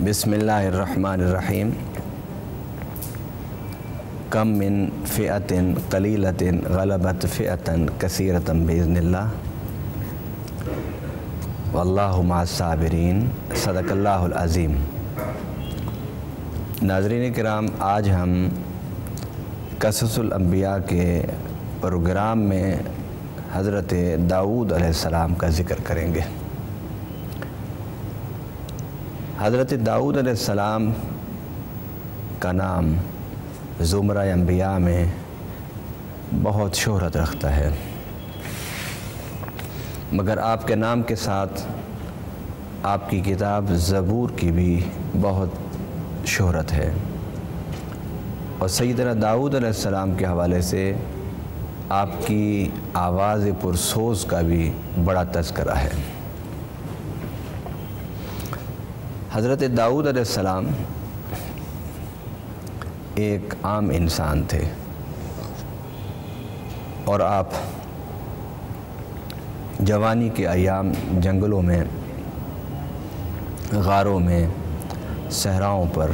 बिस्मिल्लाहिर्रहमानिर्रहीम। कम मिन फ़िअतिन क़लीलतिन ग़लबत फ़िअतन कसीरतन बिइज़्निल्लाह वल्लाहु मअस-साबिरीन। सदक़ल्लाहुल अज़ीम। नाज़रीन किराम, आज हम क़ससुल अंबिया के प्रोग्राम में हज़रत दाऊद अलैहिस्सलाम का ज़िक्र करेंगे। हज़रत दाऊद अलैहिस्सलाम का नाम ज़ुमरा अंबिया में बहुत शोहरत रखता है, मगर आपके नाम के साथ आपकी किताब ज़बूर की भी बहुत शोहरत है और सैयदना दाऊद अलैहिस्सलाम के हवाले से आपकी आवाज़ पुरसोज़ का भी बड़ा तज़किरा है। हज़रत दाऊद अलैहिस्सलाम एक आम इंसान थे और आप जवानी के अयाम जंगलों में, गारों में, सहराओं पर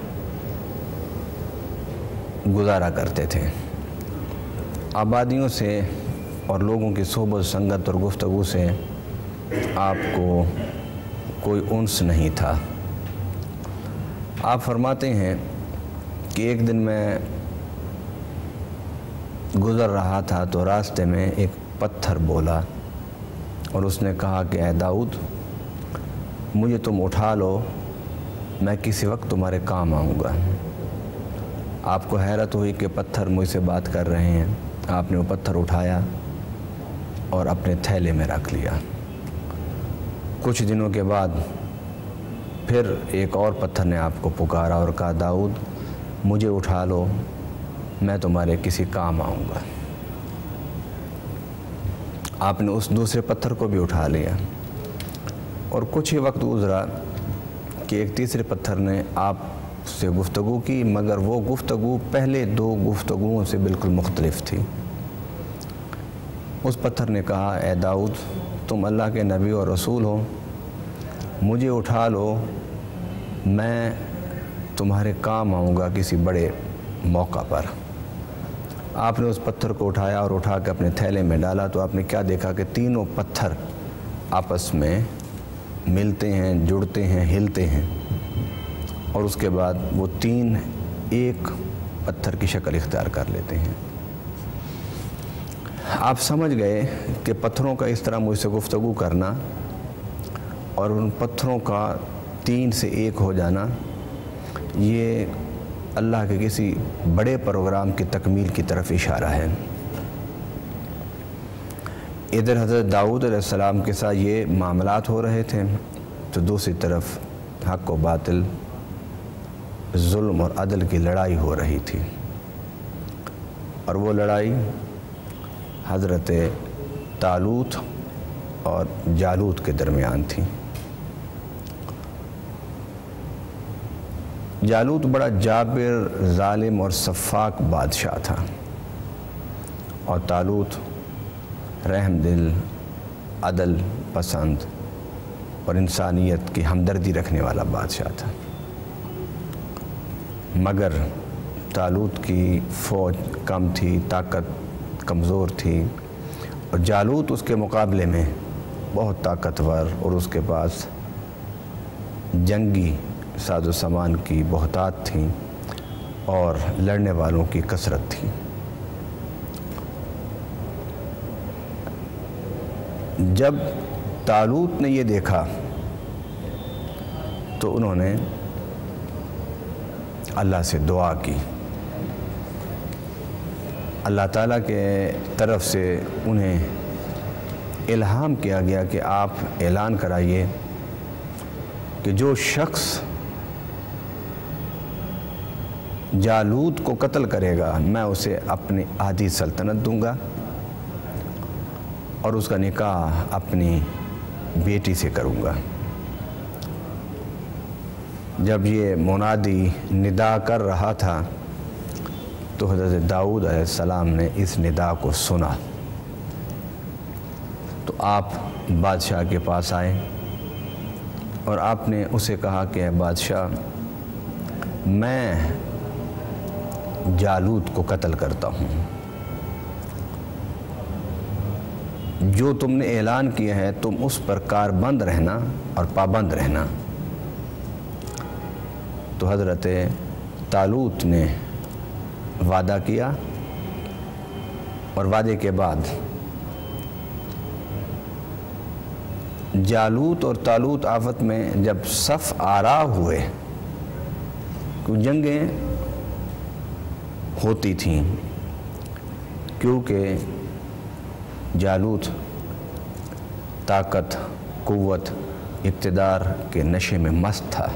गुजारा करते थे। आबादियों से और लोगों की सोहबत संगत और गुफ्तगू से आपको कोई उन्स नहीं था। आप फरमाते हैं कि एक दिन मैं गुज़र रहा था तो रास्ते में एक पत्थर बोला और उसने कहा कि ऐ दाऊद, मुझे तुम उठा लो, मैं किसी वक्त तुम्हारे काम आऊँगा। आपको हैरत हुई कि पत्थर मुझसे बात कर रहे हैं। आपने वो पत्थर उठाया और अपने थैले में रख लिया। कुछ दिनों के बाद फिर एक और पत्थर ने आपको पुकारा और कहा, दाऊद, मुझे उठा लो, मैं तुम्हारे किसी काम आऊँगा। आपने उस दूसरे पत्थर को भी उठा लिया और कुछ ही वक्त गुज़रा कि एक तीसरे पत्थर ने आपसे गुफ्तगू की, मगर वो गुफ्तगू पहले दो गुफ्तगुओं से बिल्कुल मुख्तलिफ थी। उस पत्थर ने कहा, ऐ दाऊद, तुम अल्लाह के नबी और रसूल हो, मुझे उठा लो, मैं तुम्हारे काम आऊँगा किसी बड़े मौका पर। आपने उस पत्थर को उठाया और उठा के अपने थैले में डाला तो आपने क्या देखा कि तीनों पत्थर आपस में मिलते हैं, जुड़ते हैं, हिलते हैं और उसके बाद वो तीन एक पत्थर की शक्ल इख्तियार कर लेते हैं। आप समझ गए कि पत्थरों का इस तरह मुझसे गुफ्तगू करना और उन पत्थरों का तीन से एक हो जाना, ये अल्लाह के किसी बड़े प्रोग्राम की तकमील की तरफ इशारा है। इधर हज़रत दाऊद अलैहिस्सलाम के साथ ये मामलात हो रहे थे तो दूसरी तरफ हक़ व बातिल, जुल्म और अदल की लड़ाई हो रही थी और वो लड़ाई हज़रत तालूत और जालूत के दरमियान थी। जालूत बड़ा जाबिर, ज़ालिम और सफ़ाक बादशाह था और तालूत रहम दिल, अदल पसंद और इंसानियत की हमदर्दी रखने वाला बादशाह था। मगर तालूत की फ़ौज कम थी, ताकत कमज़ोर थी और जालूत उसके मुकाबले में बहुत ताकतवर और उसके पास जंगी साजो सामान की बहुतात थी और लड़ने वालों की कसरत थी। जब तालूत ने ये देखा तो उन्होंने अल्लाह से दुआ की। अल्लाह ताला के तरफ से उन्हें इल्हाम किया गया कि आप ऐलान कराइए कि जो शख्स जालूत को कत्ल करेगा मैं उसे अपनी आधी सल्तनत दूंगा और उसका निकाह अपनी बेटी से करूंगा। जब ये मुनादी निदा कर रहा था तो हज़रत दाऊद अलैहिस्सलाम ने इस निदा को सुना तो आप बादशाह के पास आए اور آپ نے اسے کہا کہ اے بادشاہ، میں جالوت کو قتل کرتا ہوں، جو تم نے اعلان کیا ہے تم اس پر کاربند رہنا اور پابند رہنا۔ تو حضرت طالوت نے وعدہ کیا، اور وعدے کے بعد جالوت اور طالوت آفت میں جب صف آرا ہوئے، جنگیں ہوتی تھیں، کیونکہ جالوت طاقت، قوت، اقتدار کے نشے میں مست تھا،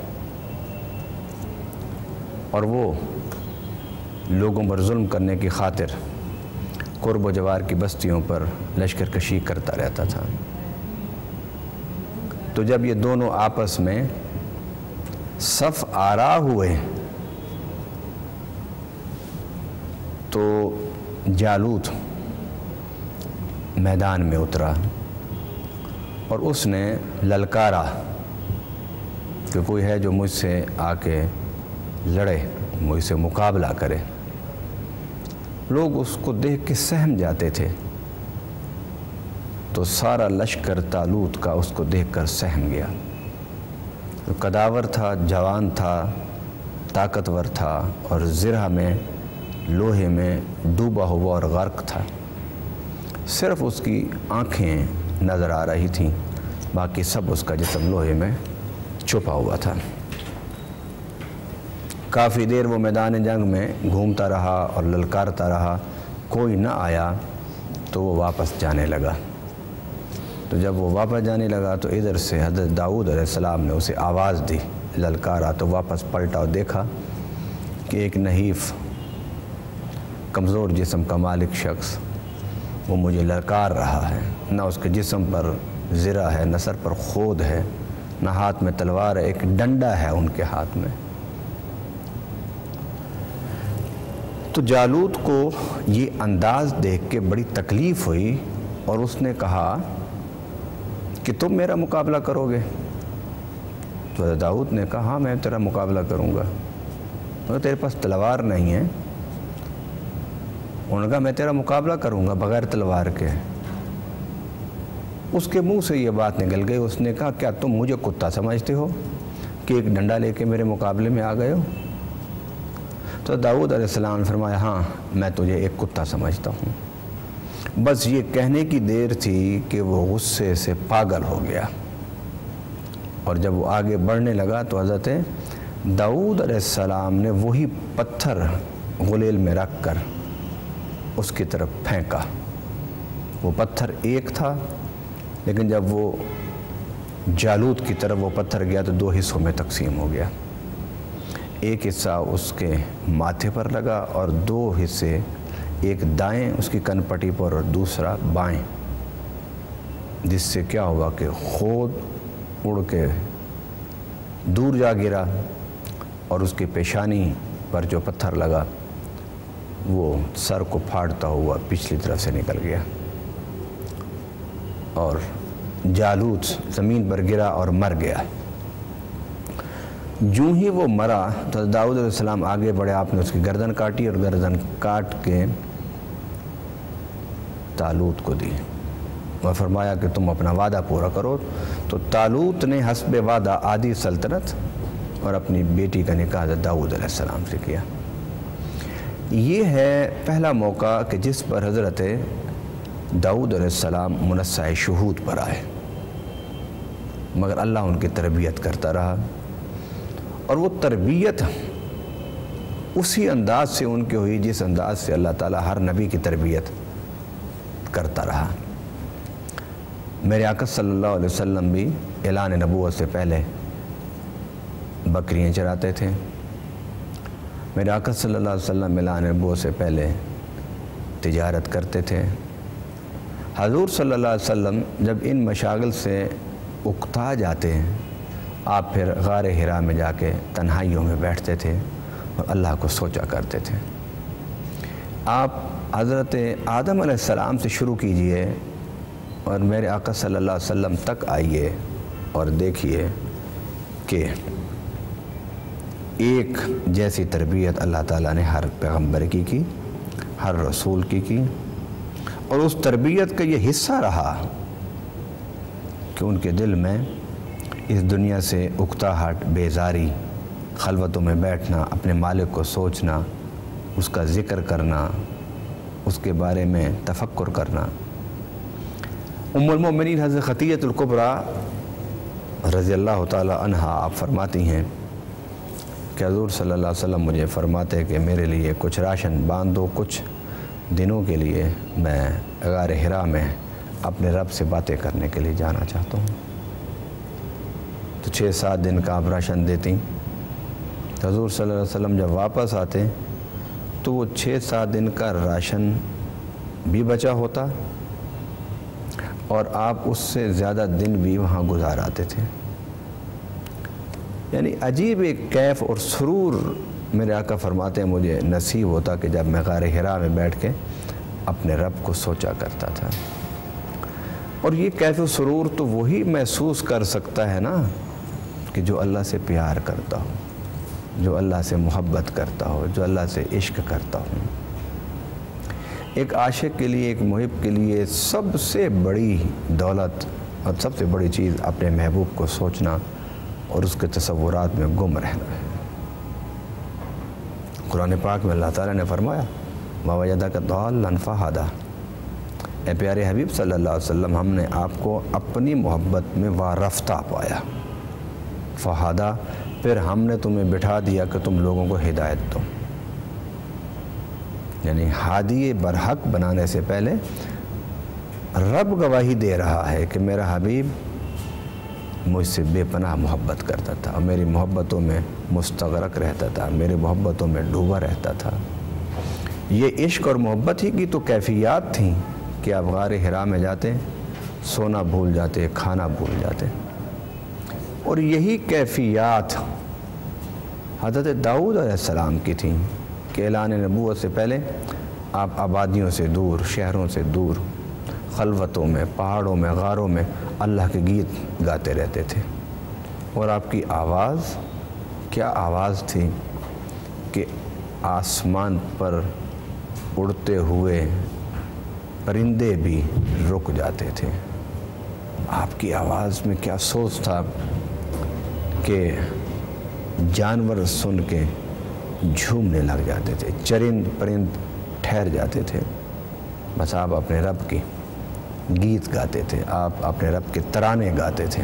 اور وہ لوگوں پر ظلم کرنے کی خاطر قرب و جوار کی بستیوں پر لشکر کشی کرتا رہتا تھا۔ تو جب یہ دونوں آپس میں صف آرا ہوئے تو جالوت میدان میں اترا اور اس نے للکارا کہ کوئی ہے جو مجھ سے آ کے لڑے، مجھ سے مقابلہ کرے۔ لوگ اس کو دیکھ کے سہم جاتے تھے، تو سارا لشکر طالوت کا اس کو دیکھ کر سہم گیا۔ قداور تھا، جوان تھا، طاقتور تھا، اور زرہ میں، لوہے میں ڈوبا ہوا اور غرق تھا۔ صرف اس کی آنکھیں نظر آ رہی تھیں، باقی سب اس کا جسم لوہے میں چھپا ہوا تھا۔ کافی دیر وہ میدان جنگ میں گھومتا رہا اور للکارتا رہا، کوئی نہ آیا تو وہ واپس جانے لگا۔ تو جب وہ واپس جانے لگا تو ادھر سے حضرت داؤد علیہ السلام نے اسے آواز دی، للکارا، تو واپس پلٹا اور دیکھا کہ ایک نحیف کمزور جسم کا مالک شخص وہ مجھے للکار رہا ہے، نہ اس کے جسم پر زرہ ہے، نہ سر پر خود ہے، نہ ہاتھ میں تلوار ہے، ایک ڈنڈا ہے ان کے ہاتھ میں۔ تو جالوت کو یہ انداز دیکھ کے بڑی تکلیف ہوئی، اور اس نے کہا کہ تم میرا مقابلہ کرو گے؟ تو داؤد نے کہا ہاں میں تیرا مقابلہ کروں گا، مگر تیرے پاس تلوار نہیں ہے۔ انہوں نے کہا میں تیرا مقابلہ کروں گا بغیر تلوار کے۔ اس کے منہ سے یہ بات نکل گئی، اس نے کہا کیا تم مجھے کتا سمجھتے ہو کہ ایک ڈنڈا لے کے میرے مقابلے میں آ گئے ہو؟ تو داؤد علیہ السلام نے فرمایا ہاں میں تجھے ایک کتا سمجھتا ہوں۔ بس یہ کہنے کی دیر تھی کہ وہ غصے سے پاگل ہو گیا، اور جب وہ آگے بڑھنے لگا تو حضرت داؤد علیہ السلام نے وہی پتھر غلیل میں رکھ کر اس کی طرف پھینکا۔ وہ پتھر ایک تھا، لیکن جب وہ جالوت کی طرف وہ پتھر گیا تو دو حصوں میں تقسیم ہو گیا۔ ایک حصہ اس کے ماتھے پر لگا اور دو حصے، ایک دائیں اس کی کن پٹی پر اور دوسرا بائیں، جس سے کیا ہوا کہ خود اڑ کے دور جا گرا، اور اس کی پیشانی پر جو پتھر لگا وہ سر کو پھاڑتا ہوا پچھلی طرف سے نکل گیا، اور جالوت زمین پر گرا اور مر گیا۔ جوں ہی وہ مرا تو داؤد علیہ السلام آگے بڑھے، آپ نے اس کی گردن کاٹی اور گردن کاٹ کے طالوت کو دی اور فرمایا کہ تم اپنا وعدہ پورا کرو۔ تو طالوت نے حسب وعدہ آدھی سلطنت اور اپنی بیٹی کا نکاح داؤد علیہ السلام سے کیا۔ یہ ہے پہلا موقع کہ جس پر حضرت داؤد علیہ السلام منصہ شہود پر آئے، مگر اللہ ان کی تربیت کرتا رہا، اور وہ تربیت اسی انداز سے ان کی ہوئی جس انداز سے اللہ تعالیٰ ہر نبی کی تربیت کرتا رہا۔ میرے آقا صلی اللہ علیہ وسلم بھی اعلان نبوت سے پہلے بکریاں چراتے تھے۔ میرے آقا صلی اللہ علیہ وسلم اعلان نبوت سے پہلے تجارت کرتے تھے۔ حضور صلی اللہ علیہ وسلم جب ان مشاغل سے اکتا جاتے ہیں، آپ پھر غار حرا میں جا کے تنہائیوں میں بیٹھتے تھے اور اللہ کو سوچا کرتے تھے۔ آپ حضرت آدم علیہ السلام سے شروع کیجئے اور میرے آقا صلی اللہ علیہ وسلم تک آئیے اور دیکھیے کہ ایک جیسی تربیت اللہ تعالیٰ نے ہر پیغمبر کی ہر رسول کی، اور اس تربیت کا یہ حصہ رہا کہ ان کے دل میں اس دنیا سے اکتاہٹ، بیزاری، خلوتوں میں بیٹھنا، اپنے مالک کو سوچنا، اس کا ذکر کرنا، اس کے بارے میں تفکر کرنا۔ ام المؤمنین حضرت خدیجہ الکبریٰ رضی اللہ تعالی عنہا آپ فرماتی ہیں کہ حضور صلی اللہ علیہ وسلم مجھے فرماتے کہ میرے لیے کچھ راشن باندھ دو، کچھ دنوں کے لیے میں غار حرا میں اپنے رب سے باتیں کرنے کے لیے جانا چاہتا ہوں۔ تو 6-7 دن کا آپ راشن دیتی، تو حضور صلی اللہ علیہ وسلم جب واپس آتے تو وہ 6-7 دن کا راشن بھی بچا ہوتا اور آپ اس سے زیادہ دن بھی وہاں گزار آتے تھے۔ یعنی عجیب ایک کیف اور سرور میرے آقا فرماتے ہیں مجھے نصیب ہوتا کہ جب میں غار حرا میں بیٹھ کے اپنے رب کو سوچا کرتا تھا۔ اور یہ کیف و سرور تو وہی محسوس کر سکتا ہے نا کہ جو اللہ سے پیار کرتا ہو، جو اللہ سے محبت کرتا ہو، جو اللہ سے عشق کرتا ہو۔ ایک عاشق کے لیے، ایک محب کے لیے سب سے بڑی دولت اور سب سے بڑی چیز اپنے محبوب کو سوچنا اور اس کے تصورات میں گم رہنا ہے۔ قرآن پاک میں اللہ تعالیٰ نے فرمایا وَوَجَدَكَ ضَالًّا فَهَدَىٰ، اے پیارے حبیب صلی اللہ علیہ وسلم، ہم نے آپ کو اپنی محبت میں وارفتہ پایا، فہدا، پھر ہم نے تمہیں بٹھا دیا کہ تم لوگوں کو ہدایت دو۔ یعنی ہادی برحق بنانے سے پہلے رب گواہی دے رہا ہے کہ میرا حبیب مجھ سے بے پناہ محبت کرتا تھا اور میری محبتوں میں مستغرق رہتا تھا، میری محبتوں میں ڈوبا رہتا تھا۔ یہ عشق اور محبت ہی کی تو کیفیات تھیں کہ آپ غار حرا میں جاتے، سونا بھول جاتے، کھانا بھول جاتے۔ اور یہی کیفیات حضرت داؤد علیہ السلام کی تھیں کہ اعلان نبوت سے پہلے آپ آبادیوں سے دور، شہروں سے دور، خلوتوں میں، پہاڑوں میں، غاروں میں اللہ کے گیت گاتے رہتے تھے۔ اور آپ کی آواز کیا آواز تھی کہ آسمان پر اڑتے ہوئے پرندے بھی رک جاتے تھے۔ آپ کی آواز میں کیا سوچ تھا کہ جانور سن کے جھومنے لگ جاتے تھے، چرند پرند ٹھہر جاتے تھے۔ بس آپ اپنے رب کی گیت گاتے تھے، آپ اپنے رب کے ترانے گاتے تھے۔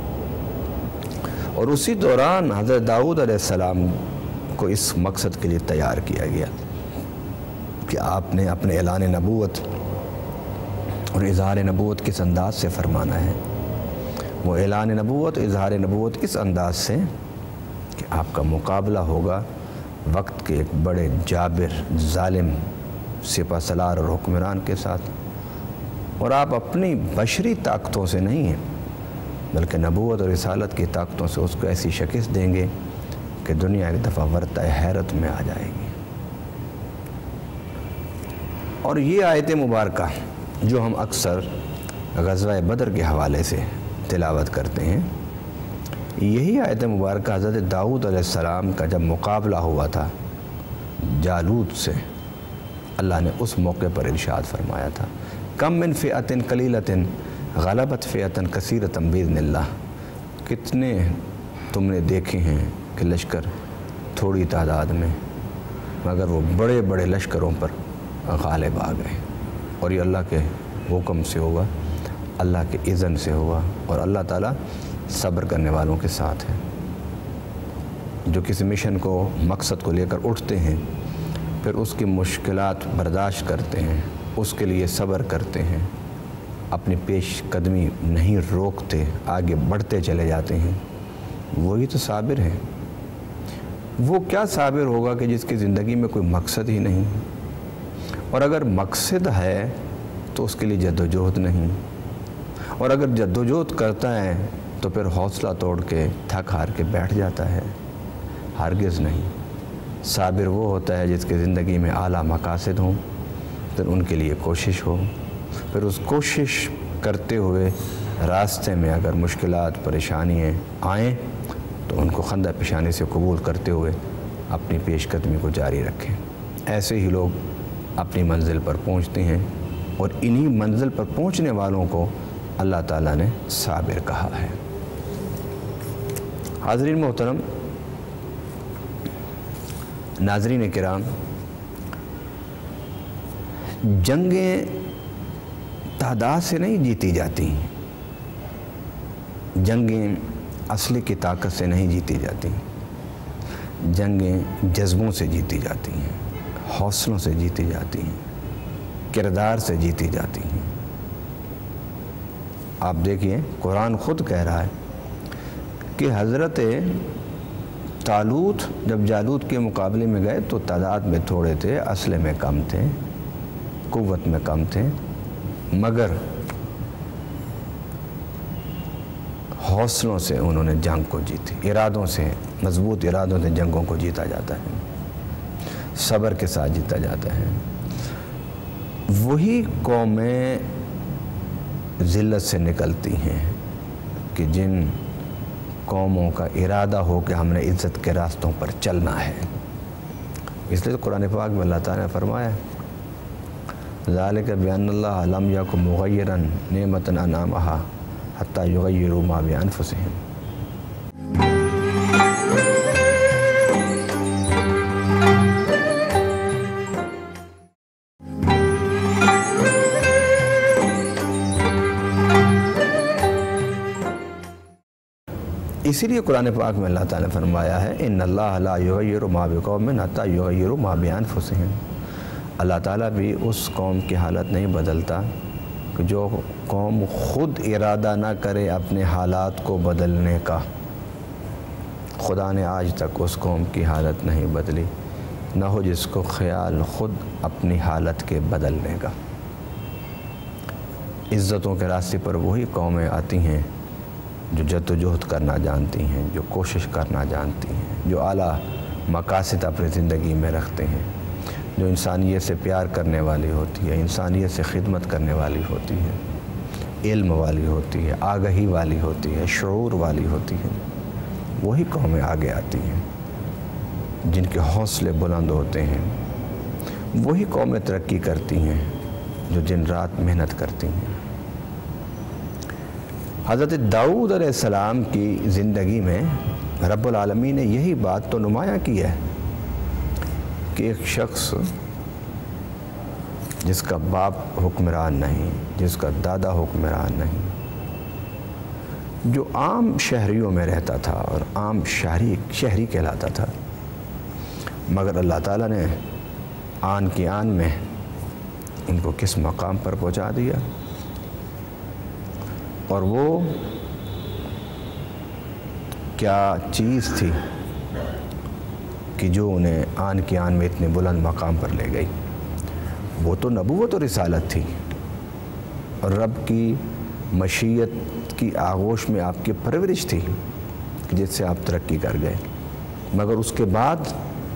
اور اسی دوران حضرت داؤد علیہ السلام کو اس مقصد کے لیے تیار کیا گیا کہ آپ نے اپنے اعلان نبوت اور اظہار نبوت کس انداز سے فرمانا ہے۔ وہ اعلان نبوت، اظہار نبوت اس انداز سے کہ آپ کا مقابلہ ہوگا وقت کے ایک بڑے جابر، ظالم سپہ سالار اور حکمران کے ساتھ، اور آپ اپنی بشری طاقتوں سے نہیں ہیں بلکہ نبوت اور رسالت کی طاقتوں سے اس کو ایسی شکست دیں گے کہ دنیا ایک دفعہ ورطہ حیرت میں آ جائے گی۔ اور یہ آیت مبارکہ جو ہم اکثر غزوہ بدر کے حوالے سے تلاوت کرتے ہیں، یہی آیت مبارکہ حضرت داؤد علیہ السلام کا جب مقابلہ ہوا تھا جالوت سے، اللہ نے اس موقع پر ارشاد فرمایا تھا کم من فئۃ قلیلۃ غلبت فئۃ کثیرۃ باذن اللہ۔ کتنے تم نے دیکھے ہیں کہ لشکر تھوڑی تعداد میں مگر وہ بڑے بڑے لشکروں پر غالب آ گئے، اور یہ اللہ کے حکم سے ہوا، اللہ کے اذن سے ہوا، اور اللہ تعالیٰ صبر کرنے والوں کے ساتھ ہے۔ جو کسی مشن کو، مقصد کو لے کر اٹھتے ہیں، پھر اس کی مشکلات برداشت کرتے ہیں، اس کے لیے صبر کرتے ہیں، اپنی پیش قدمی نہیں روکتے، آگے بڑھتے چلے جاتے ہیں، وہی تو صابر ہے۔ وہ کیا صابر ہوگا کہ جس کی زندگی میں کوئی مقصد ہی نہیں، اور اگر مقصد ہے تو اس کے لیے جد و جہد نہیں، اور اگر جد و جہد کرتا ہے تو پھر حوصلہ توڑ کے تھک ہار کے بیٹھ جاتا ہے؟ ہرگز نہیں۔ صابر وہ ہوتا ہے جس کی زندگی میں اعلیٰ مقاصد ہوں، پھر ان کے لیے کوشش ہو، پھر اس کوشش کرتے ہوئے راستے میں اگر مشکلات، پریشانیاں آئیں تو ان کو خندہ پیشانی سے قبول کرتے ہوئے اپنی پیش قدمی کو جاری رکھیں۔ ایسے ہی لوگ اپنی منزل پر پہنچتے ہیں، اور انہی منزل پر پہنچنے والوں کو اللہ تعالیٰ نے صابر کہا ہے۔ حاضرین محترم، ناظرین کرام، جنگیں تعداد سے نہیں جیتی جاتی ہیں، جنگیں اسلحے کی طاقت سے نہیں جیتی جاتی، جنگیں جذبوں سے جیتی جاتی ہیں، حوصلوں سے جیتی جاتی ہیں، کردار سے جیتی جاتی ہیں۔ آپ دیکھیے قرآن خود کہہ رہا ہے کہ حضرت طالوت جب جالوت کے مقابلے میں گئے تو تعداد میں تھوڑے تھے، اسلحے میں کم تھے، قوت میں کم تھے، مگر حوصلوں سے انہوں نے جنگ کو جیتی۔ ارادوں سے، مضبوط ارادوں سے جنگوں کو جیتا جاتا ہے، صبر کے ساتھ جیتا جاتا ہے۔ وہی قومیں ذلت سے نکلتی ہیں کہ جن قوموں کا ارادہ ہو کہ ہم نے عزت کے راستوں پر چلنا ہے۔ اس لیے قرآن پاک میں اللہ تعالیٰ نے فرمایا ذالک بأن اللہ لم یکن مغیرا نعمۃ انعمہا حتی یغیروا ما بانفسہم۔ اسی لیے قرآن پاک میں اللہ تعالیٰ نے فرمایا ہے ان اللہ لا یغیر ما بقوم حتی یغیروا ما بانفسہم۔ اللہ تعالیٰ بھی اس قوم کی حالت نہیں بدلتا کہ جو قوم خود ارادہ نہ کرے اپنے حالات کو بدلنے کا۔ خدا نے آج تک اس قوم کی حالت نہیں بدلی، نہ ہو جس کو خیال خود اپنی حالت کے بدلنے کا۔ عزتوں کے راستے پر وہی قومیں آتی ہیں جو جد و جہد کرنا جانتی ہیں، جو کوشش کرنا جانتی ہیں، جو اعلیٰ مقاصد اپنی زندگی میں رکھتے ہیں، جو انسانیت سے پیار کرنے والی ہوتی ہے، انسانیت سے خدمت کرنے والی ہوتی ہے، علم والی ہوتی ہے، آگہی والی ہوتی ہے، شعور والی ہوتی ہے۔ وہی قومیں آگے آتی ہیں جن کے حوصلے بلند ہوتے ہیں، وہی قومیں ترقی کرتی ہیں جو دن رات محنت کرتی ہیں۔ حضرت داؤد علیہ السلام کی زندگی میں رب العالمین نے یہی بات تو نمایاں کی ہے کہ ایک شخص جس کا باپ حکمران نہیں، جس کا دادا حکمران نہیں، جو عام شہریوں میں رہتا تھا اور عام شہری کہلاتا تھا، مگر اللہ تعالیٰ نے آن کی آن میں ان کو کس مقام پر پہنچا دیا، اور وہ کیا چیز تھی کہ جو انہیں آن کی آن میں اتنے بلند مقام پر لے گئی؟ وہ تو نبوت و رسالت تھی، اور رب کی مشیت کی آغوش میں آپ کی پرورش تھی جس سے آپ ترقی کر گئے۔ مگر اس کے بعد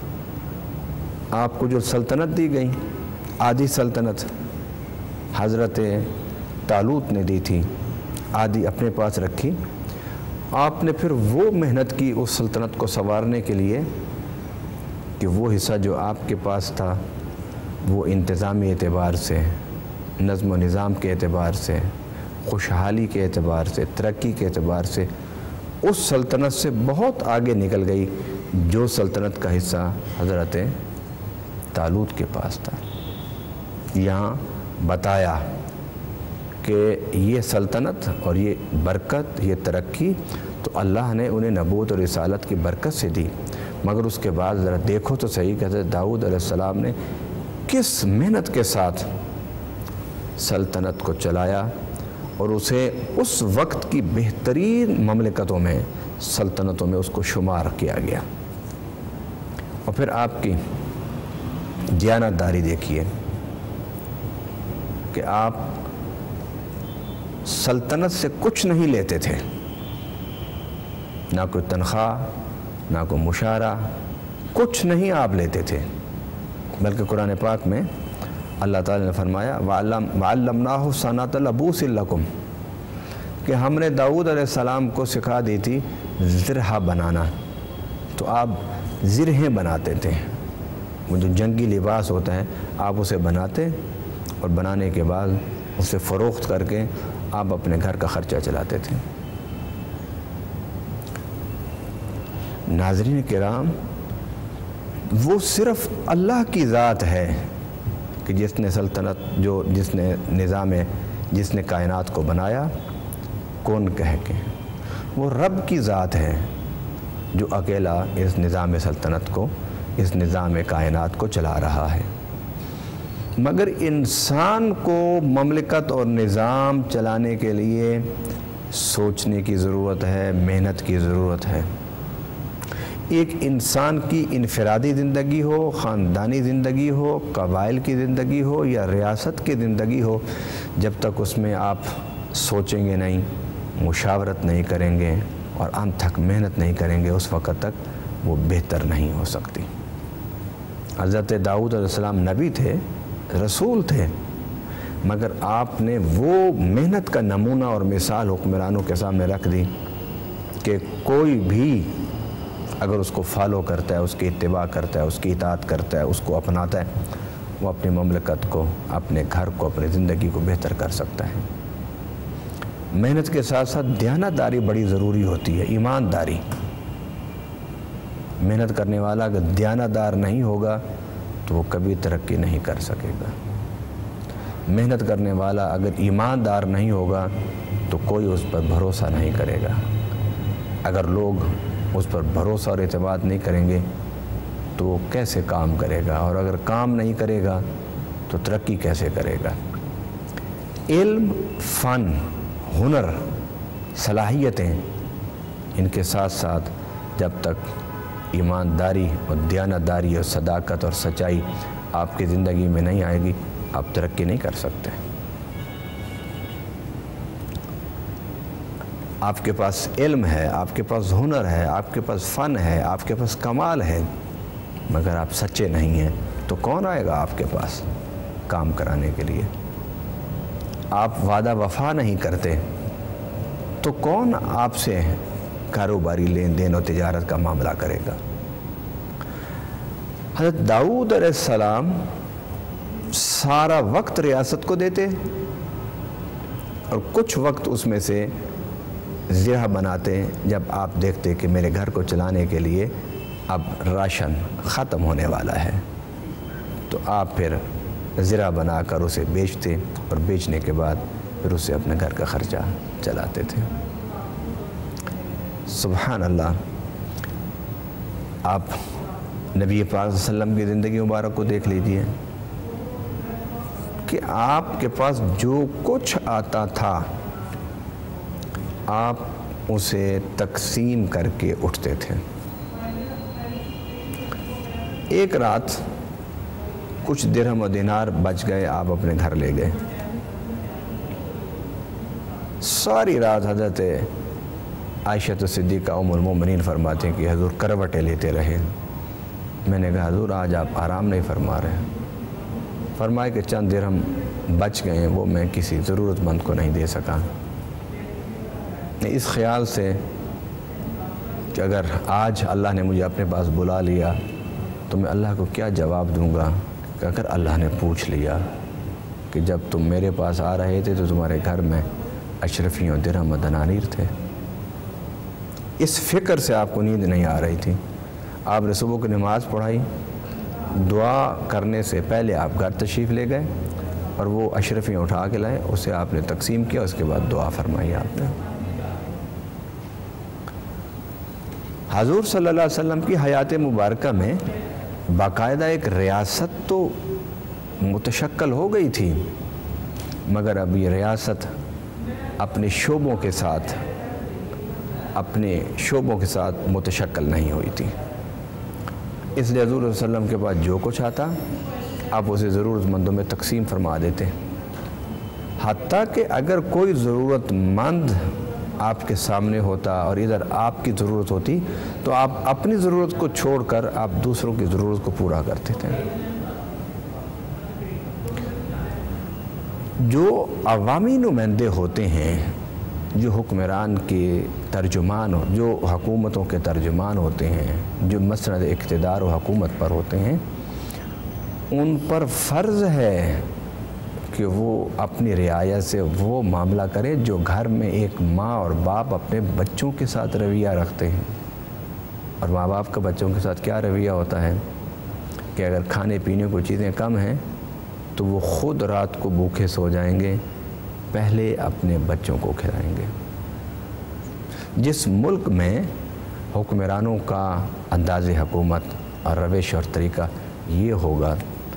آپ کو جو سلطنت دی گئی، آدھی سلطنت حضرت طالوت نے دی تھی، آدھی اپنے پاس رکھی۔ آپ نے پھر وہ محنت کی اس سلطنت کو سنوارنے کے لیے کہ وہ حصہ جو آپ کے پاس تھا وہ انتظامی اعتبار سے، نظم و نظام کے اعتبار سے، خوشحالی کے اعتبار سے، ترقی کے اعتبار سے اس سلطنت سے بہت آگے نکل گئی جو سلطنت کا حصہ حضرت طالوت کے پاس تھا۔ یہاں بتایا کہ یہ سلطنت اور یہ برکت، یہ ترقی تو اللہ نے انہیں نبوت اور رسالت کی برکت سے دی، مگر اس کے بعد ذرا دیکھو تو صحیح کہ حضرت داؤد علیہ السلام نے کس محنت کے ساتھ سلطنت کو چلایا، اور اسے اس وقت کی بہترین مملکتوں میں، سلطنتوں میں اس کو شمار کیا گیا۔ اور پھر آپ کی دیانتداری دیکھیے کہ آپ سلطنت سے کچھ نہیں لیتے تھے، نہ کوئی تنخواہ، نہ کوئی مشارہ، کچھ نہیں آپ لیتے تھے، بلکہ قرآن پاک میں اللہ تعالیٰ نے فرمایا وَعَلَّمْنَاهُ صَنْعَةَ لَبُوسٍ لَكُمْ کہ ہم نے داؤد علیہ السلام کو سکھا دی تھی زرہ بنانا، تو آپ زرہیں بناتے تھے، وہ جو جنگی لباس ہوتا ہے آپ اسے بناتے اور بنانے کے بعد اسے فروخت کر کے آپ اپنے گھر کا خرچہ چلاتے تھے۔ ناظرین کرام، وہ صرف اللہ کی ذات ہے کہ جس نے سلطنت، جس نے کائنات کو بنایا کون کہہ کے، وہ رب کی ذات ہے جو اکیلا اس نظام سلطنت کو، اس نظام کائنات کو چلا رہا ہے۔ مگر انسان کو مملکت اور نظام چلانے کے لیے سوچنے کی ضرورت ہے، محنت کی ضرورت ہے۔ ایک انسان کی انفرادی زندگی ہو، خاندانی زندگی ہو، قبائل کی زندگی ہو یا ریاست کی زندگی ہو، جب تک اس میں آپ سوچیں گے نہیں، مشاورت نہیں کریں گے اور انت تک محنت نہیں کریں گے، اس وقت تک وہ بہتر نہیں ہو سکتی۔ حضرت داؤد علیہ السلام نبی تھے، رسول تھے، مگر آپ نے وہ محنت کا نمونہ اور مثال حکمرانوں کے سامنے رکھ دی کہ کوئی بھی اگر اس کو فالو کرتا ہے، اس کی اتباع کرتا ہے، اس کی اطاعت کرتا ہے، اس کو اپناتا ہے، وہ اپنی مملکت کو، اپنے گھر کو، اپنی زندگی کو بہتر کر سکتا ہے۔ محنت کے ساتھ ساتھ دیانتداری بڑی ضروری ہوتی ہے، ایمانداری۔ محنت کرنے والا اگر دیانتدار نہیں ہوگا تو وہ کبھی ترقی نہیں کر سکے گا۔ محنت کرنے والا اگر ایماندار نہیں ہوگا تو کوئی اس پر بھروسہ نہیں کرے گا۔ اگر لوگ اس پر بھروسہ اور اعتماد نہیں کریں گے تو وہ کیسے کام کرے گا، اور اگر کام نہیں کرے گا تو ترقی کیسے کرے گا۔ علم، فن، ہنر، صلاحیتیں، ان کے ساتھ ساتھ جب تک ایمانداری اور دیانتداری اور صداقت اور سچائی آپ کی زندگی میں نہیں آئے گی، آپ ترقی نہیں کر سکتے۔ آپ کے پاس علم ہے، آپ کے پاس ہنر ہے، آپ کے پاس فن ہے، آپ کے پاس کمال ہے، مگر آپ سچے نہیں ہیں تو کون آئے گا آپ کے پاس کام کرانے کے لیے؟ آپ وعدہ وفا نہیں کرتے تو کون آپ سے کاروباری لین دین اور تجارت کا معاملہ کرے گا؟ حضرت داؤد علیہ السلام سارا وقت ریاست کو دیتے اور کچھ وقت اس میں سے زرہ بناتے جب آپ دیکھتے کہ میرے گھر کو چلانے کے لیے اب راشن ختم ہونے والا ہے، تو آپ پھر زرہ بنا کر اسے بیچتے اور بیچنے کے بعد پھر اسے اپنے گھر کا خرچہ چلاتے تھے۔ سبحان اللہ۔ آپ نبی پاک صلی اللہ علیہ وسلم کی زندگی مبارک کو دیکھ لیجئے کہ آپ کے پاس جو کچھ آتا تھا آپ اسے تقسیم کر کے اٹھتے تھے۔ ایک رات کچھ درہم و دینار بچ گئے، آپ اپنے گھر لے گئے۔ ساری رات حضرت عائشہ صدیقہ ام المومنین فرماتے ہیں کہ حضور کروٹیں لیتے رہے۔ میں نے کہا حضور آج آپ آرام نہیں فرما رہے ہیں۔ فرمائے کہ چند درہم بچ گئے ہیں، وہ میں کسی ضرورت مند کو نہیں دے سکا۔ اس خیال سے کہ اگر آج اللہ نے مجھے اپنے پاس بلا لیا تو میں اللہ کو کیا جواب دوں گا کہ اگر اللہ نے پوچھ لیا کہ جب تم میرے پاس آ رہے تھے تو تمہارے گھر میں اشرفیوں درہم و دنانیر تھے۔ اس فکر سے آپ کو نیند نہیں آ رہی تھی۔ آپ نے صبح کی نماز پڑھائی، دعا کرنے سے پہلے آپ گھر تشریف لے گئے اور وہ اشرفیاں اٹھا کے لائے، اسے آپ نے تقسیم کیا، اس کے بعد دعا فرمائی آپ نے۔ حضور صلی اللہ علیہ وسلم کی حیات مبارکہ میں باقاعدہ ایک ریاست تو متشکل ہو گئی تھی، مگر اب یہ ریاست اپنے شعبوں کے ساتھ متشکل نہیں ہوئی تھی۔ اس لیے حضور صلی اللہ علیہ وسلم کے پاس جو کچھ آتا آپ اسے ضرورت مندوں میں تقسیم فرما دیتے، حتیٰ کہ اگر کوئی ضرورت مند آپ کے سامنے ہوتا اور ادھر آپ کی ضرورت ہوتی تو آپ اپنی ضرورت کو چھوڑ کر آپ دوسروں کی ضرورت کو پورا کرتے تھے۔ جو عوامی نمائندے ہوتے ہیں جو حکمران کے ترجمان جو حکومتوں کے ترجمان ہوتے ہیں، جو مسند اقتدار و حکومت پر ہوتے ہیں، ان پر فرض ہے کہ وہ اپنی رعایا سے وہ معاملہ کرے جو گھر میں ایک ماں اور باپ اپنے بچوں کے ساتھ رویہ رکھتے ہیں۔ اور ماں باپ کا بچوں کے ساتھ کیا رویہ ہوتا ہے کہ اگر کھانے پینے کو چیزیں کم ہیں تو وہ خود رات کو بھوکے سو جائیں گے، پہلے اپنے بچوں کو کھلائیں گے۔ جس ملک میں حکمرانوں کا انداز حکومت اور روش اور طریقہ یہ ہوگا،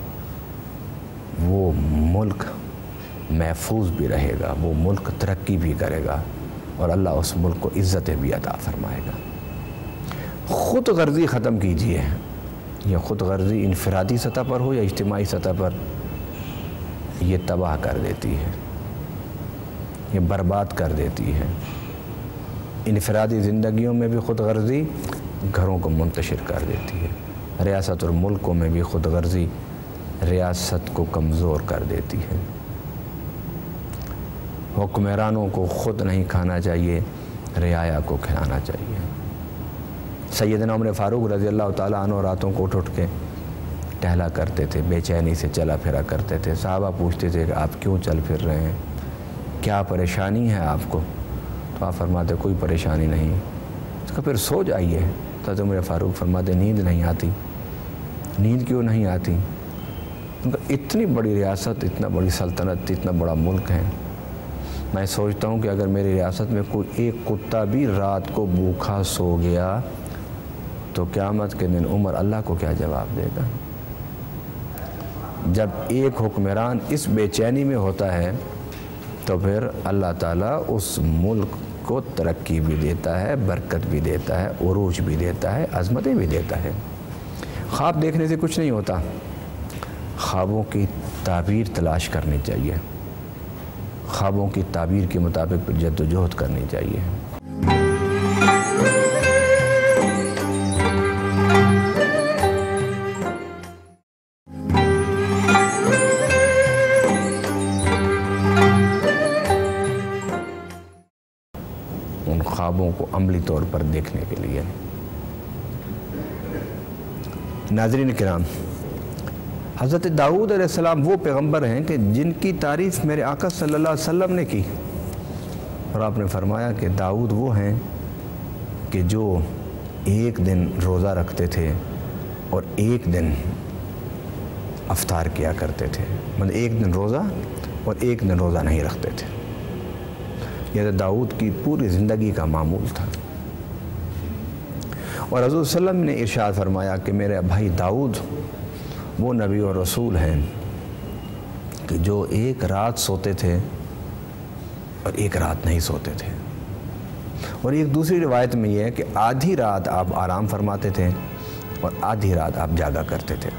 وہ ملک محفوظ بھی رہے گا، وہ ملک ترقی بھی کرے گا، اور اللہ اس ملک کو عزتیں بھی عطا فرمائے گا۔ خود غرضی ختم کیجیے، یہ خود غرضی انفرادی سطح پر ہو یا اجتماعی سطح پر، یہ تباہ کر دیتی ہے، یہ برباد کر دیتی ہے۔ انفرادی زندگیوں میں بھی خود غرضی گھروں کو منتشر کر دیتی ہے، ریاست اور ملکوں میں بھی خود غرضی ریاست کو کمزور کر دیتی ہے۔ حکمرانوں کو خود نہیں کھانا چاہیے، رعایا کو کھلانا چاہیے۔ سیدنا عمر فاروق رضی اللہ تعالیٰ عنہ راتوں کو اٹھ کے ٹہلا کرتے تھے، بے چینی سے چلا پھرا کرتے تھے۔ صحابہ پوچھتے تھے کہ آپ کیوں چل پھر رہے ہیں، کیا پریشانی ہے آپ کو؟ تو آپ فرماتے کوئی پریشانی نہیں۔ اس کا پھر سو جائیے۔ حضرت عمر فاروق فرماتے نیند نہیں آتی۔ نیند کیوں نہیں آتی؟ ان کا اتنی بڑی ریاست، اتنا بڑی سلطنت، اتنا بڑا ملک ہے، میں سوچتا ہوں کہ اگر میری ریاست میں کوئی ایک کتا بھی رات کو بھوکا سو گیا تو قیامت کے دن عمر اللہ کو کیا جواب دے گا؟ جب ایک حکمران اس بے چینی میں ہوتا ہے تو پھر اللہ تعالیٰ اس ملک کو ترقی بھی دیتا ہے، برکت بھی دیتا ہے، عروج بھی دیتا ہے، عظمتیں بھی دیتا ہے۔ خواب دیکھنے سے کچھ نہیں ہوتا، خوابوں کی تعبیر تلاش کرنی چاہیے، خوابوں کی تعبیر کے مطابق جد و جہد کرنی چاہیے۔ ان خوابوں کو عملی طور پر دیکھنے کے لیے۔ ناظرین کرام، حضرت داؤد علیہ السلام وہ پیغمبر ہیں کہ جن کی تعریف میرے آقا صلی اللہ علیہ وسلم نے کی، اور آپ نے فرمایا کہ داؤد وہ ہیں کہ جو ایک دن روزہ رکھتے تھے اور ایک دن افطار کیا کرتے تھے، مطلب ایک دن روزہ اور ایک دن روزہ نہیں رکھتے تھے۔ یہ داؤد کی پوری زندگی کا معمول تھا۔ اور حضور صلی اللہ علیہ وسلم نے ارشاد فرمایا کہ میرے بھائی داؤد وہ نبی اور رسول ہیں کہ جو ایک رات سوتے تھے اور ایک رات نہیں سوتے تھے۔ اور ایک دوسری روایت میں یہ ہے کہ آدھی رات آپ آرام فرماتے تھے اور آدھی رات آپ جاگا کرتے تھے۔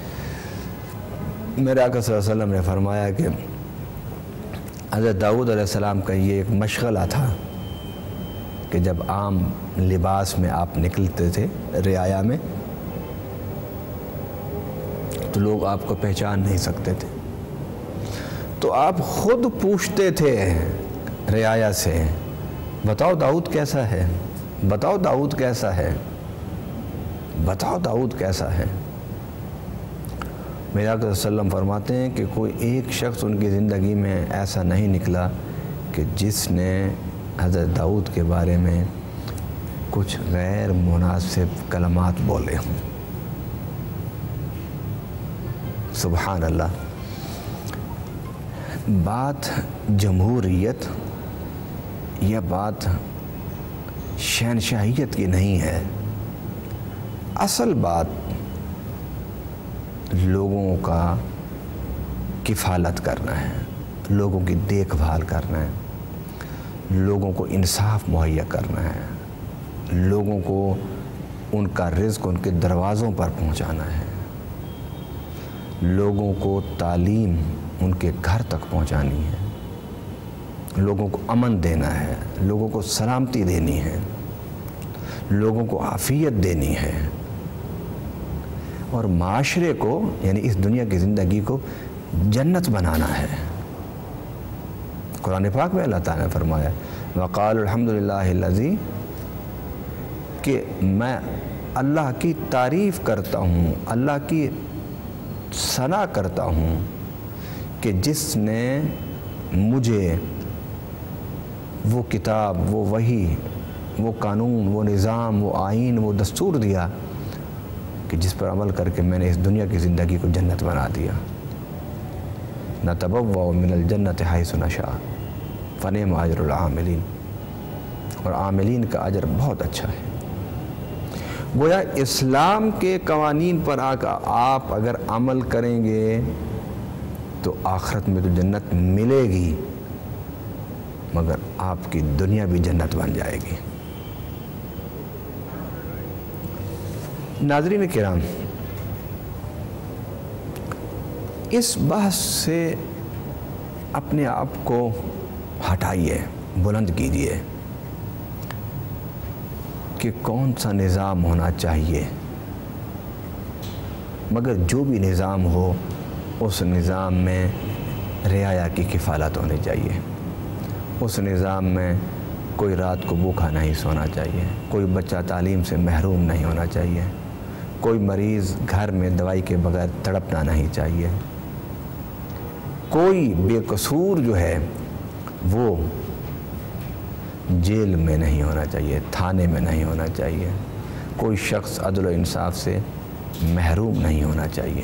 میرے آقا صلی اللہ علیہ وسلم نے فرمایا کہ حضرت داؤد علیہ السلام کا یہ ایک مشغلہ تھا کہ جب عام لباس میں آپ نکلتے تھے رعایا میں تو لوگ آپ کو پہچان نہیں سکتے تھے، تو آپ خود پوچھتے تھے رعایا سے، بتاؤ داؤد کیسا ہے، بتاؤ داؤد کیسا ہے، بتاؤ داؤد کیسا ہے۔ میرے آقا صلی اللہ علیہ وسلم فرماتے ہیں کہ کوئی ایک شخص ان کی زندگی میں ایسا نہیں نکلا کہ جس نے حضرت داؤد کے بارے میں کچھ غیر مناسب کلمات بولے ہوں۔ سبحان اللہ۔ بات جمہوریت یا بات شہنشاہیت کی نہیں ہے، اصل بات لوگوں کا کفالت کرنا ہے، لوگوں کی دیکھ بھال کرنا ہے، لوگوں کو انصاف مہیا کرنا ہے، لوگوں کو ان کا رزق ان کے دروازوں پر پہنچانا ہے، لوگوں کو تعلیم ان کے گھر تک پہنچانی ہے، لوگوں کو امن دینا ہے، لوگوں کو سلامتی دینی ہے، لوگوں کو عافیت دینی ہے، اور معاشرے کو یعنی اس دنیا کی زندگی کو جنت بنانا ہے۔ قرآن پاک میں اللہ تعالیٰ نے فرمایا وقال الحمدللہ الذی، کہ میں اللہ کی تعریف کرتا ہوں، اللہ کی ثنا کرتا ہوں کہ جس نے مجھے وہ کتاب، وہ وحی، وہ قانون، وہ نظام، وہ آئین، وہ دستور دیا کہ جس پر عمل کر کے میں نے اس دنیا کی زندگی کو جنت بنا دیا۔ نتبوأ من الجنۃ حیث نشاء فنعم اجر العاملین، اور عاملین کا اجر بہت اچھا ہے۔ گویا اسلام کے قوانین پر آپ اگر عمل کریں گے تو آخرت میں تو جنت ملے گی، مگر آپ کی دنیا بھی جنت بن جائے گی۔ ناظرین کرام، اس بحث سے اپنے آپ کو ہٹائیے، بلند کیجیے کہ کون سا نظام ہونا چاہیے، مگر جو بھی نظام ہو اس نظام میں رعایا کی کفالت ہونی چاہیے، اس نظام میں کوئی رات کو بھوکا نہیں سونا چاہیے، کوئی بچہ تعلیم سے محروم نہیں ہونا چاہیے، کوئی مریض گھر میں دوائی کے بغیر تڑپنا نہیں چاہیے، کوئی بے قصور جو ہے وہ جیل میں نہیں ہونا چاہیے، تھانے میں نہیں ہونا چاہیے، کوئی شخص عدل و انصاف سے محروم نہیں ہونا چاہیے،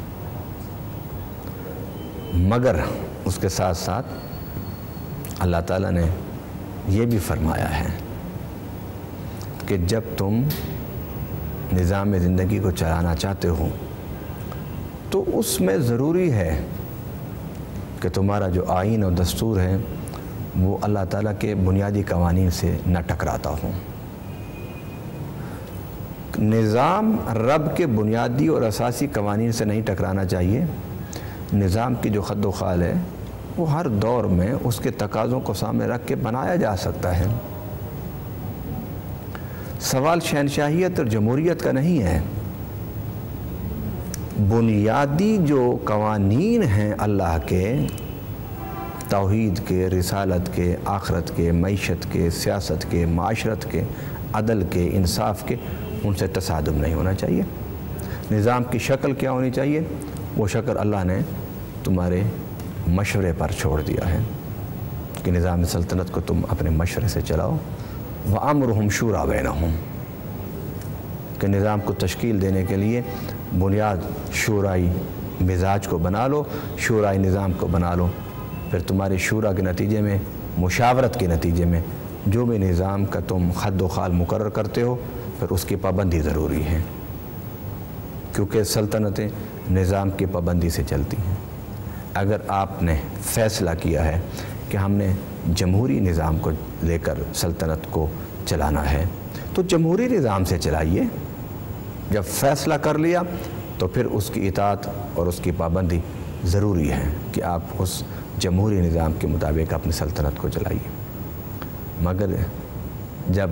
مگر اس کے ساتھ ساتھ اللہ تعالیٰ نے یہ بھی فرمایا ہے کہ جب تم نظام زندگی کو چلانا چاہتے ہو تو اس میں ضروری ہے کہ تمہارا جو آئین اور دستور ہے وہ اللہ تعالیٰ کے بنیادی قوانین سے نہ ٹکراتا ہو۔ نظام رب کے بنیادی اور اساسی قوانین سے نہیں ٹکرانا چاہیے۔ نظام کی جو خد و خال ہے وہ ہر دور میں اس کے تقاضوں کو سامنے رکھ کے بنایا جا سکتا ہے۔ سوال شہنشاہیت اور جمہوریت کا نہیں ہے، بنیادی جو قوانین ہیں اللہ کے، توحید کے، رسالت کے، آخرت کے، معیشت کے، سیاست کے، معاشرت کے، عدل کے، انصاف کے، ان سے تصادم نہیں ہونا چاہیے۔ نظام کی شکل کیا ہونی چاہیے؟ وہ شکل اللہ نے تمہارے مشورے پر چھوڑ دیا ہے کہ نظام سلطنت کو تم اپنے مشورے سے چلاؤ۔ وَأَمْرُهُمْ شُورَىٰ بَيْنَهُمْ، کہ نظام کو تشکیل دینے کے لیے بنیاد شورائی مزاج کو بنا لو، شورائی نظام کو بنا لو، پھر تمہاری شورا کے نتیجے میں، مشاورت کے نتیجے میں جو بھی نظام کا تم خد و خال مقرر کرتے ہو پھر اس کی پابندی ضروری ہے، کیونکہ سلطنتیں نظام کی پابندی سے چلتی ہیں۔ اگر آپ نے فیصلہ کیا ہے کہ ہم نے جمہوری نظام کو لے کر سلطنت کو چلانا ہے تو جمہوری نظام سے چلائیے۔ جب فیصلہ کر لیا تو پھر اس کی اطاعت اور اس کی پابندی ضروری ہے کہ آپ اس جمہوری نظام کے مطابق اپنی سلطنت کو چلائیے۔ مگر جب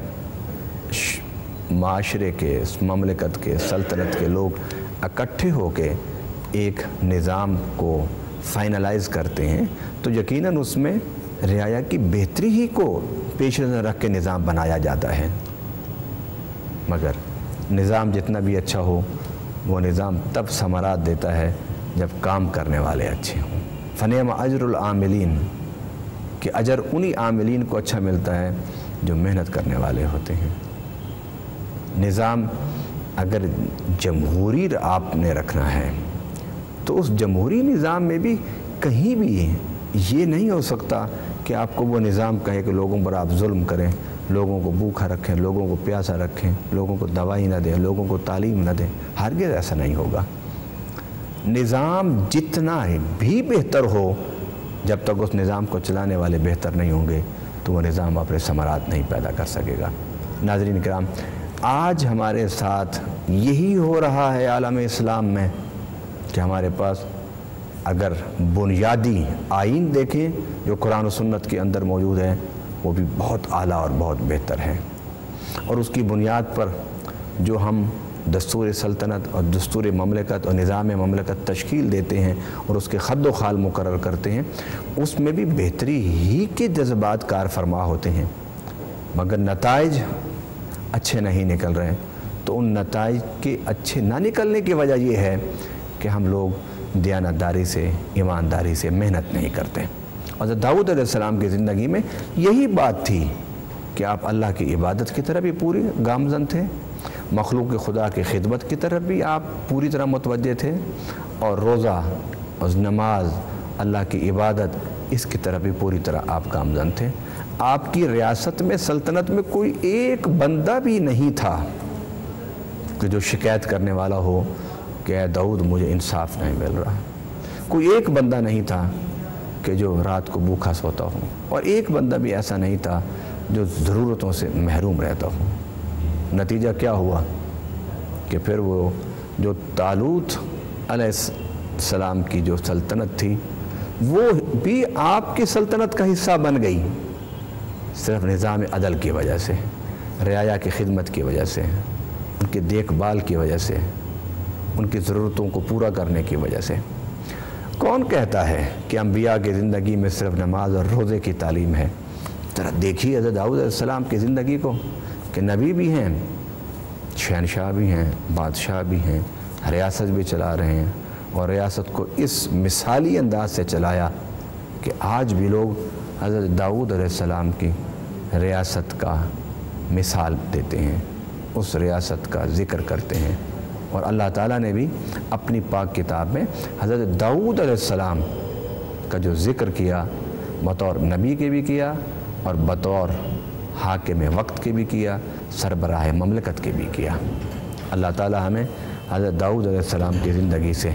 معاشرے کے، مملکت کے، سلطنت کے لوگ اکٹھے ہو کے ایک نظام کو فائنلائز کرتے ہیں تو یقیناً اس میں رعایا کی بہتری ہی کو پیش نظر رکھ کے نظام بنایا جاتا ہے، مگر نظام جتنا بھی اچھا ہو وہ نظام تب ثمرات دیتا ہے جب کام کرنے والے اچھے ہوں۔ فنعم اجر العاملین، کہ اجر انہی عاملین کو اچھا ملتا ہے جو محنت کرنے والے ہوتے ہیں۔ نظام اگر جمہوری آپ نے رکھنا ہے تو اس جمہوری نظام میں بھی کہیں بھی یہ نہیں ہو سکتا کہ آپ کو وہ نظام کہے کہ لوگوں پر آپ ظلم کریں، لوگوں کو بھوکا رکھیں، لوگوں کو پیاسا رکھیں، لوگوں کو دوائی نہ دیں، لوگوں کو تعلیم نہ دیں۔ ہرگز ایسا نہیں ہوگا۔ نظام جتنا بھی بہتر ہو، جب تک اس نظام کو چلانے والے بہتر نہیں ہوں گے تو وہ نظام اپنے ثمرات نہیں پیدا کر سکے گا۔ ناظرین کرام، آج ہمارے ساتھ یہی ہو رہا ہے عالم اسلام میں کہ ہمارے پاس اگر بنیادی آئین دیکھیں جو قرآن و سنت کے اندر موجود ہے وہ بھی بہت اعلیٰ اور بہت بہتر ہے، اور اس کی بنیاد پر جو ہم دستور سلطنت اور دستور مملکت اور نظام مملکت تشکیل دیتے ہیں اور اس کے خد و خال مقرر کرتے ہیں، اس میں بھی بہتری ہی کے جذبات کار فرما ہوتے ہیں، مگر نتائج اچھے نہیں نکل رہے. تو ان نتائج کے اچھے نہ نکلنے کی وجہ یہ ہے کہ ہم لوگ دیانتداری سے، ایمانداری سے محنت نہیں کرتے. حضرت داؤد علیہ السلام کی زندگی میں یہی بات تھی کہ آپ اللہ کی عبادت کی طرف بھی پوری گامزن تھے، مخلوق خدا کی خدمت کی طرف بھی آپ پوری طرح متوجہ تھے، اور روزہ اور نماز، اللہ کی عبادت، اس کی طرف بھی پوری طرح آپ گامزن تھے. آپ کی ریاست میں، سلطنت میں کوئی ایک بندہ بھی نہیں تھا کہ جو شکایت کرنے والا ہو کہ اے داؤد مجھے انصاف نہیں مل رہا. کوئی ایک بندہ نہیں تھا کہ جو رات کو بھوکا سوتا ہو، اور ایک بندہ بھی ایسا نہیں تھا جو ضرورتوں سے محروم رہتا ہو. نتیجہ کیا ہوا کہ پھر وہ جو طالوت علیہ السلام کی جو سلطنت تھی وہ بھی آپ کی سلطنت کا حصہ بن گئی، صرف نظام عدل کی وجہ سے، رعایا کی خدمت کی وجہ سے، ان کی دیکھ بھال کی وجہ سے، ان کی ضرورتوں کو پورا کرنے کی وجہ سے. کون کہتا ہے کہ انبیاء کی زندگی میں صرف نماز اور روزے کی تعلیم ہے؟ ذرا دیکھیے حضرت داؤد علیہ السلام کی زندگی کو کہ نبی بھی ہیں، شہنشاہ بھی ہیں، بادشاہ بھی ہیں، ریاست بھی چلا رہے ہیں، اور ریاست کو اس مثالی انداز سے چلایا کہ آج بھی لوگ حضرت داؤد علیہ السلام کی ریاست کا مثال دیتے ہیں، اس ریاست کا ذکر کرتے ہیں. اور اللہ تعالیٰ نے بھی اپنی پاک کتاب میں حضرت داؤد علیہ السلام کا جو ذکر کیا، بطور نبی کے بھی کیا اور بطور حاکم وقت کے بھی کیا، سربراہ مملکت کے بھی کیا. اللہ تعالیٰ ہمیں حضرت داؤد علیہ السلام کی زندگی سے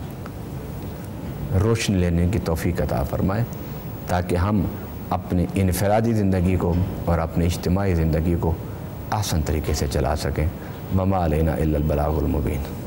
روشنی لینے کی توفیق عطا فرمائے، تاکہ ہم اپنی انفرادی زندگی کو اور اپنی اجتماعی زندگی کو آسان طریقے سے چلا سکیں. وما علینا الا البلاغ المبین.